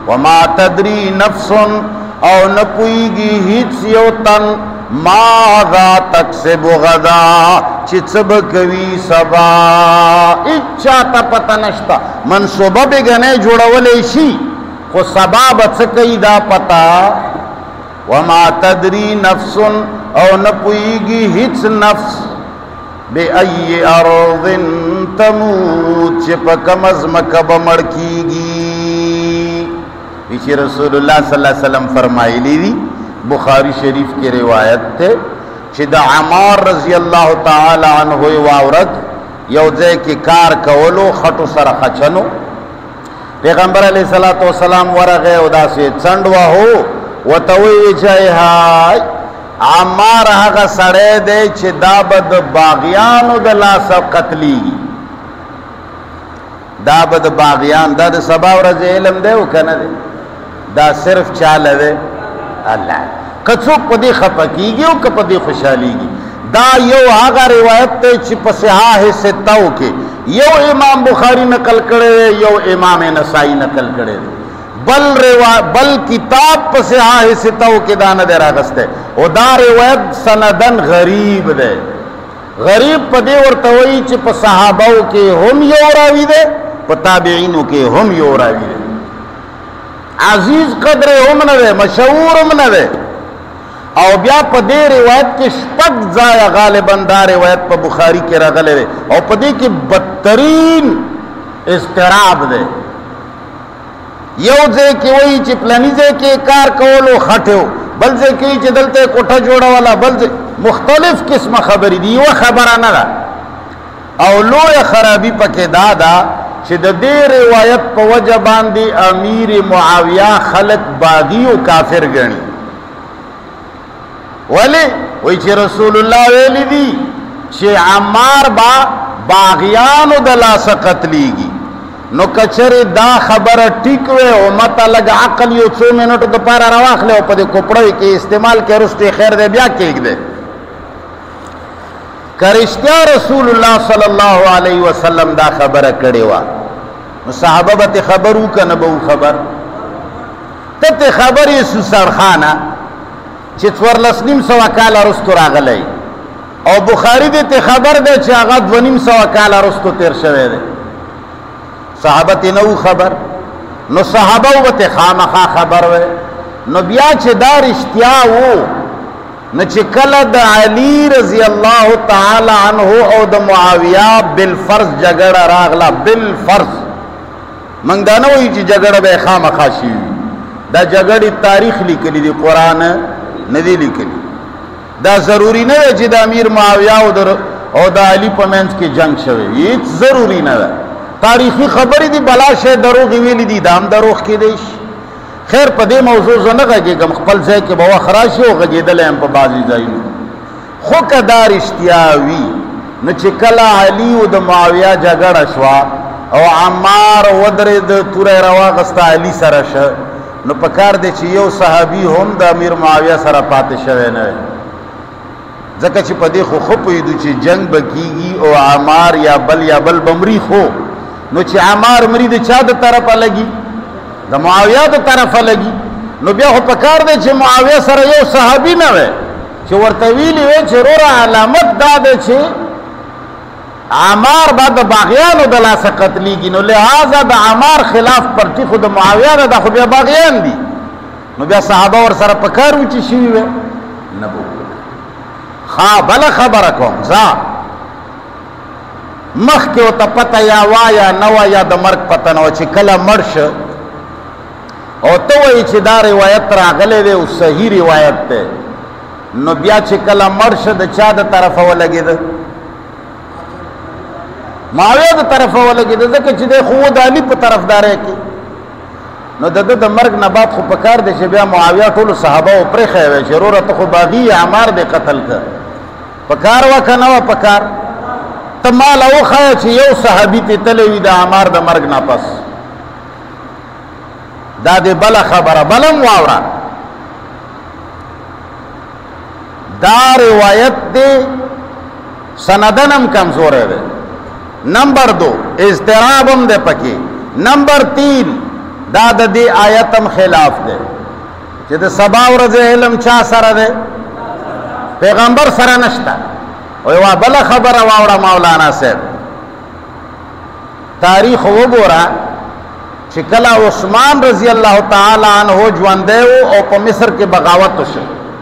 وما تدری نفس او نپویگی هیچ یو تن ماذا تکسب غدا چچب کوي سبا اچھا تا پتا نشتا منصوبه بگنے جوڑولی شی خو سبا بچکی دا پتا وما تدری نفس او نپویگی هیچ نفس بے ای ارض تموت چپ کمز مکب مڑکیگی پیچھے رسول اللہ صلی اللہ علیہ وسلم فرمائی لی دی بخاری شریف کی روایت تھے چھ عمار رضی اللہ تعالی عنہ واورت یوزے کی کار کولو خطو سر خچنو پیغمبر علیہ السلام ورغے ادا سے چندوا ہو وتوی چاہے ہائی عمار آغا سڑے دے چھ دابد باغیانو دلا سب قتلی دابد باغیان دا سبا ورز علم دے وکن دے دا صرف چال دے اللہ کچوک پا دی خپکی گی او کپا دی خوشحالی گی دا یو آغا روایت تے چھ پسہاہ ستاو کے یو امام بخاری نقل کرے دے یو امام نسائی نقل کرے دے بل کتاب پسہاہ ستاو کے دانا دے راگستے او دا روایت سندن غریب دے غریب پا دے ورطوئی چھ پسہاباو کے ہم یو راوی دے پا تابعینو کے ہم یو راوی دے عزیز قدر ہم نہ دے مشہور ہم نہ دے او بیا پا دے روایت کے شپک زایا غالباً دا روایت پا بخاری کے رغلے دے او پا دے کی بدترین استراب دے یو زے کی وہی چی پلانی زے کی کار کولو خٹیو بل زے کی چی دلتے کوٹھا جوڑا والا بل زے مختلف قسم خبری دی وہ خبرانہ دا او لو خرابی پا کے دادا چھ دے روایت پا وجہ باندی امیر معاویہ خلق باغی و کافر گنی ولی وی چھ رسول اللہ ویلی دی چھ عمار با باغیانو دلا سقتلی گی نو کچر دا خبر ٹکوے او متا لگ عقل یو 2 منٹ دا پارا رواخ لے او پا دے کپڑوی کے استعمال کے رستے خیر دے بیا کیک دے کرشتیا رسول اللہ صلی اللہ علیہ وسلم دا خبر کڑے وا صحابہ بات خبرو کا نبو خبر تت خبر یسو سرخانا چتور لسنیم سوا کالا رستو راغلے او بخاری دیتے خبر دے چھ آغا 2.5 سوا کالا رستو تیر شوے دے صحابہ تی نو خبر نو صحابہ بات خامخا خبر وے نو بیا چھ دار اشتیاو نو چھ کلد علی رضی اللہ تعالی عنہ او دا معاویہ بالفرض جگڑ راغلا بالفرض منگ دانوی چی جگڑ بے خام خاشی دا جگڑی تاریخ لکلی دی قرآن ندی لکلی دا ضروری نوے چی دا امیر معاویہ او دا علی پمینس کی جنگ شوے یہ ضروری نوے تاریخی خبری دی بلاشے دروغی ویلی دی دام دروغ کی دیش خیر پا دے موضوع زنگا گے گم خپل زے کے بوا خراشی ہو گا جیدل ہیں پا بازی زائنو خوک دار اشتیاوی نچکلا علی و دا معاویہ جگڑ شوا او عمار ودرد تورے روا غستا علی سرش نو پکار دے چی یو صحابی ہم دا امیر معاویہ سر پاتے شوے نوے زکا چی پا دے خو خپویدو چی جنگ بکیگی او عمار یا بل بمری خو نو چی عمار مری دے چا دا طرف لگی دا معاویہ دا طرف لگی نو بیا خو پکار دے چی معاویہ سر یو صحابی نوے چی ورطویلی وے چی رو را علامت دا دے چی عمار با دا باغیانو دلا سا قتلی گی نو لہذا دا عمار خلاف پرتی خود معاویہ دا خود بیا باغیان دی نو بیا صحابہ ور سر پکارو چی شوی وے نبو بلا خبر کون زا مخ کے تا پتا یا وا یا نوا یا دا مرگ پتا نو چی کلا مرش او تو وی چی دا روایت را غلے دے او صحیح روایت تے نو بیا چی کلا مرش دا چا دا طرف ہو لگی دا معاویہ دا طرف ہو لگی دا زکر چی دے خود علی پا طرف دارے کی نو دا مرگ نبات خو پکار دے چی بیا معاویہ طول صحابہ و پرخے وے چی رو را تو خو باغی عمار دے قتل کر پکار وکا نوا پکار تمال او خواہ چی یو صحابی تی تلوی دا عمار دا مرگ نپس دا دے بلا خبر بلم واورا دا روایت دے سندنم کمزور ہے نمبر 2 اضطرابم دے پکی نمبر 3 دا د دې آیتم خلاف دی چې د سبا ورځ علم چا سره دی پیغمبر سره نشته او یوه بله خبره واوړه مولانا صاحب تاریخ وګوره چې کله عثمان رضی الله تعالی عنہ ژوندی و او په مصر کې بغاوت وشو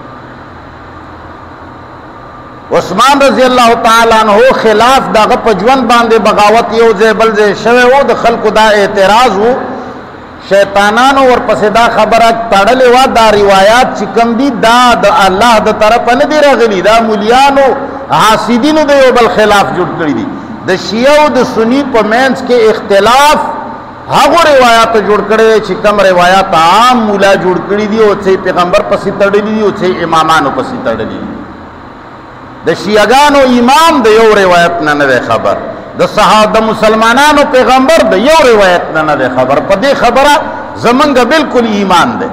عثمان رضی الله تعالی عنہ خلاف دغه په ژوند باندې بغاوت یو ځای بل ځای شوی و د خلکو دا اعتراض و شیطانانو ورپسې دا خبره تړلې وه دا روایات چې کوم دي دا د الله د طرفه نه دي راغلي دا مولیانو حاسدینو د یو بل خلاف جوړ کړي دي د شیعه او د سني په منځ کې اختلاف هغه روایات جوړ کړي چې کوم روایات عام مولا جوړ کړي دي او چې پیغمبر پسې تړلي دي او چې امامانو پسې تړلي دي د شیعاګانو امام د یو روایت نه دی خبر د صحابه مسلمانانو پیغمبر د یو روایت نه دی خبر په دې خبره زمونږ بالکل ایمان دی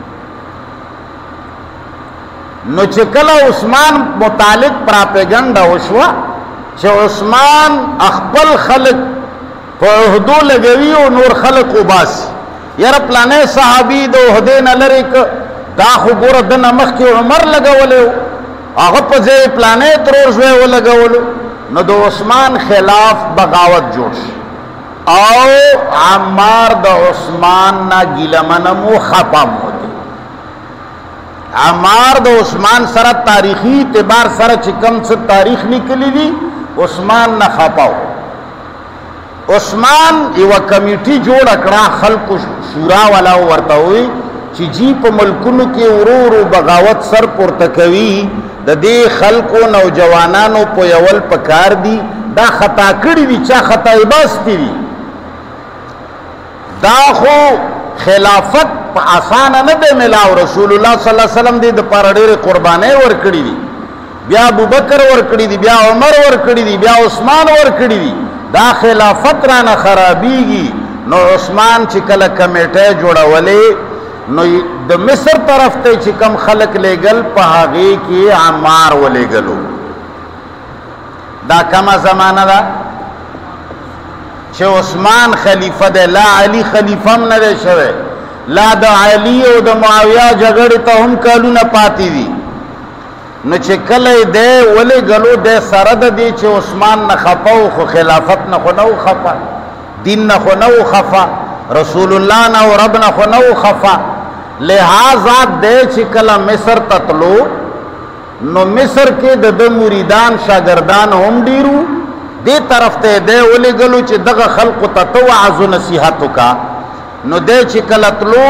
نو چې کله عثمان متعلق پراپیګنډا وشوه چې عثمان خپل خلق په عهدو لګوي او نور خلق وباسي یاره پلانې صحابي د عهدې نه لرې که دا خو ګوره دنه مخکې عمر لګولی هغه په ځای پلانې ترور زوی ولګولو نو د عثمان خلاف بغاوت جوړ شي او عمار د عثمان نه ګیله منمو خپه مو دی عمار د عثمان سره تاریخي اعتبار سره چې کوم څه تاریخ لیکلی دي عثمان نه خپه و عثمان یوه کمیټي جوړه کړه خلکو شورا والا ورته ووي چې جی په ملکونو کې ورو ورو بغاوت سر پورته کوي د دې خلکو نوجوانانو پویول پکار دي دا خطا کړي دي چا خطا باستی دي دا خو خلافت په اسانه نه دی ملاو رسول الله صلی الله علیه وسلم دې د پاره ډېرې قربانۍ ورکړي دي بیا ابوبکر ورکړي دي بیا عمر ورکړي دي بیا عثمان ورکړي دي دا خلافت رانه خرابېږي نو عثمان چې کله کمیټه جوړولې نو د مصر طرف ته چې کم خلق لېږل په هغې کې عمار ولېږلو دا کمه زمانه ده چې عثمان خلیفه دی لا علي خلیفه هم نه دی شوی لا د علي او د معاویه جګړې ته هم کلونه پاتې دي نو چې کله دی ولېږلو دی سره د دې چې عثمان نه خفه و خو خلافت نه خو نه و خفه دین نه خو نه و خفه رسول الله نه او رب نه خو نه و خفه لہذا دے چې کله مصر تطلو نو مصر کې د مریدان شاگردان هم ډیرو دې طرف ته دے ولېږلو چې دغه خلقو ته تو وعظ و نصیحت وکړه نو دې چې کله تلو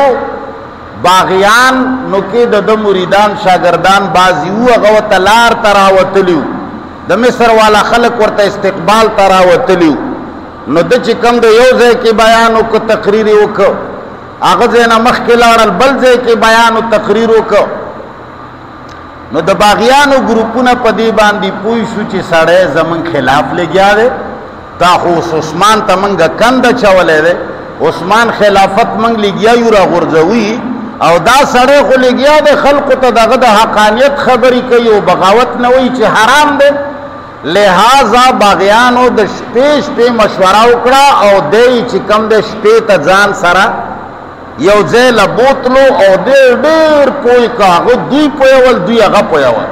باغیان نو کې د مریدان شاگردان بعضي وو هغه ورته لار ته راوتلي د مصر والا خلق ورته استقبال ته راوتلي نو د چې کوم د یو ځای کې بیان وکړه تقریر یې وکړه هغه ځای نه مخکې لاړل بل ځای کې بیان او تقریر وکړه نو د باغیانو ګروپونه په دې باندې پوه شو چې سړی زمونږ خلاف لګیا دی دا خو عثمان ته موږ کنده چولی دی عثمان خلافت موږ لګیا یو راغورځوي او دا سړی خو لګیا دی خلقو ته دغه د حقانیت خبرې کوي او بغاوت نه وایي چې حرام دی لہذا باغیانو د شپې شپې مشوره وکړه او دی چې کم د شپې ته ځان سره یو ځای له بوتلو او ډېر پوه که هغه دوی پوهول دوی هغه پوهول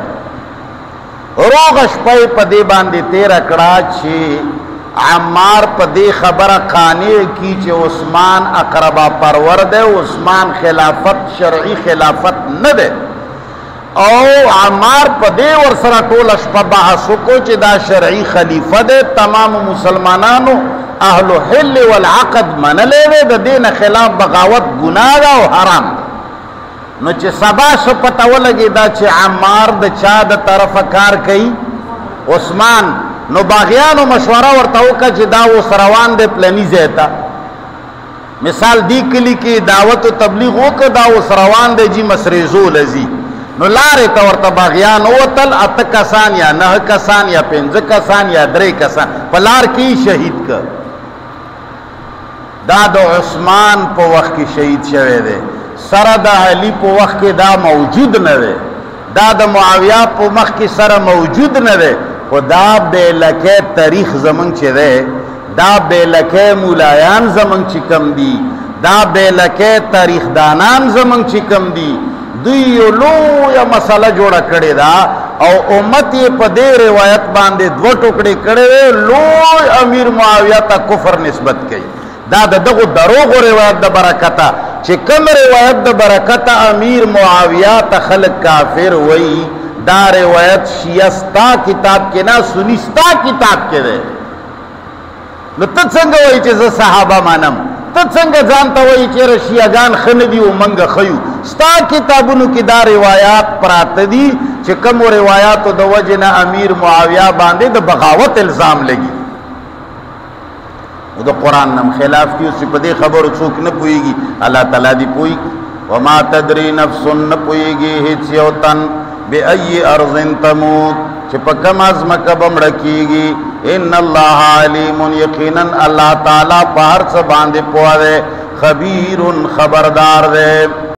روغه شپه یې په دې باندې تېره کړه چې عمار په دې خبره قانع کی چې عثمان اقربا پرور دی عثمان خلافت شرعي خلافت نه دی او عمار په دې ورسره ټوله شپه بحث وکړو چې دا شرعي خلیفه دی تمام مسلمانانو اهل حل والعقد منلې وې د دین خلاف بغاوت ګناه ده او حرام نو چې سبا شو پته ولګي دا چې عمار د چا د طرفه کار کوي عثمان نو باغیانو مشوره ورته وکړه چې دا اوس روان دی پلني ځای ته مثال دی کلي کې دعوت و تبلیغ وکړه دا اوس روان دی جی مسریزو لذي نو لارې ته ورته باغیان ووتل 8 کسان یا 9 کسان یا 15 کسان یا 3 کسان په لار کې شهید کړ دا د عثمان په وخت کې شهید شوی دی سره د علي په وخت کې دا موجود نه دی دا د معاویه په مخ کې سره موجود نه دی خو دا بې لکې تاریخ زمونږ چې دی دا بې لکې مولایان زمونږ چې کم دي دا بیلکه تاریخ دانان زمنګ چې کم دي دوی یو لویه مسله جوړه کړې ده او امت یې په دې روایت باندې دوه ټوکړې کړې لوی امیر معاویه ته کفر نسبت کوي دا دغه دروغ روایت د برکته چې کوم روایت د برکته امیر معاویه ته خلق کافر وایي دا روایت شیعه ستا کتاب کې نه سنی ستا کتاب کې ده نو ته څنګه وایي چې زه صحابه مانم ته څنګه ځان ته وایي چې شیعهګان ښه نه دي او موږ ښه یو ستا کتابونو کې دا روایات پراته دي چې کوم روایاتو د وجې نه امیر معاویه باندې د بغاوت الزام لګي د قرآن نم خلاف کی اسی پدے خبر څوک نه پويږي الله تعالی دی پوي وما تدري نفس نه پويږي هیڅ یو تن بأي ارض تموت چې په کوم ازمکه بمړ کیږي ان الله علیم یقینا الله تعالی په هر څه باندې پوهه خبیر خبردار دی